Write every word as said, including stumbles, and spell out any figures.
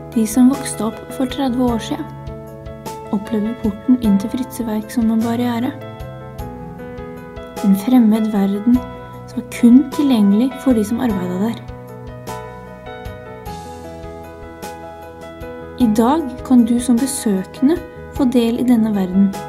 De som vokste opp for tretti år siden, opplevde porten inn til Fritzeverk som en barriere. En fremmed verden som var kun tilgjengelig for de som arbeidet der. I dag kan du som besøkende få del i denne verden.